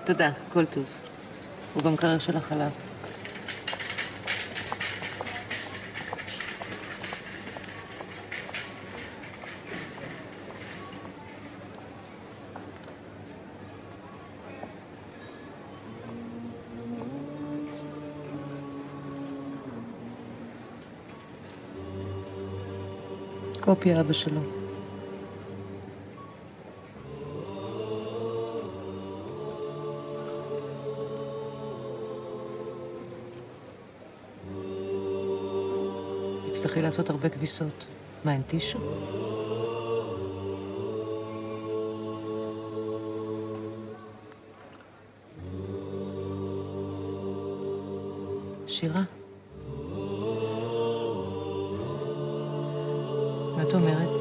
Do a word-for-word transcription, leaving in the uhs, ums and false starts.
תודה, כל טוב. הוא במקרר של החלב. קופי אבא שלו. תצטרכי לעשות הרבה כביסות. מה, אין טישו? שירה? מה את אומרת?